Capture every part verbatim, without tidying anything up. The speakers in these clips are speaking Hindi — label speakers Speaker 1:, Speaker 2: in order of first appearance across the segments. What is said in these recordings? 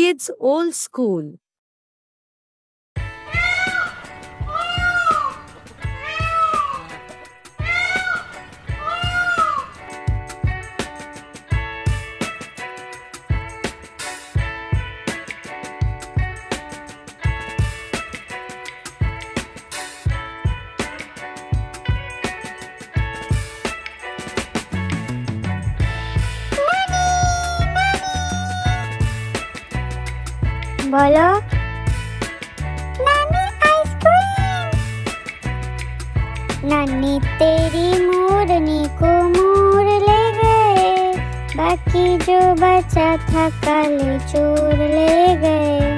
Speaker 1: Kids' Old School.
Speaker 2: बोलो नानी आइसक्रीम। नानी तेरी मोरनी को मोर ले गए, बाकी जो बचा था काले चोर ले गए।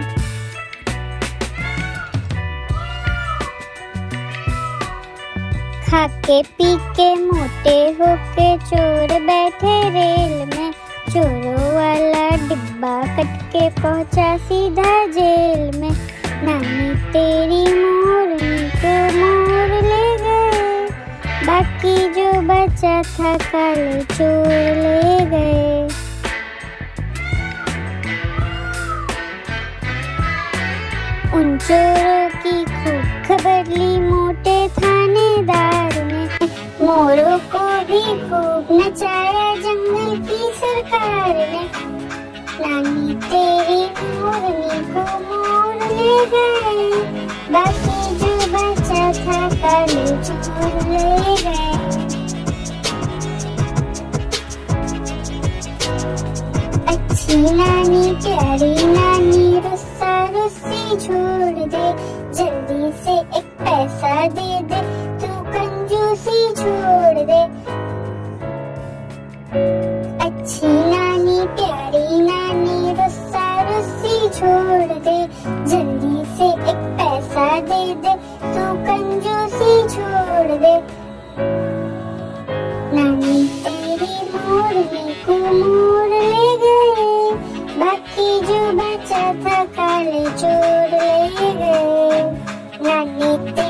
Speaker 2: खा के पी के मोटे होके चोर बैठे रेल में, चोरों वाला डिब्बा कट के पहुंचा सीधा जेल में। नानी तेरी मोरनी को मोर ले गए, बाकी जो बचा था काले चोर ले गए। उन चोरों की खूब खबर ली मोटे थानेदार ने, मोरों को भी खूब नचाया जंगल की सरकार ने। नानी तेरी मोरनी को मोर ले गए, बाकी जो बचा था काले चोर ले गए। अच्छी नानी प्यारी नानी रुस्सा रुस्सी छोड़ दे, जल्दी से एक पैसा दे दे, तू कंजूसी छोड़ दे। अच्छी नानी प्यारी नानी रुस्सा रुस्सी छोड़ दे, जल्दी से एक पैसा दे दे, तू कंजूसी छोड़ दे। नानी तेरी मोरनी को मोर ले गए, बाकी जो बचा था काले चोर ले गए। नानी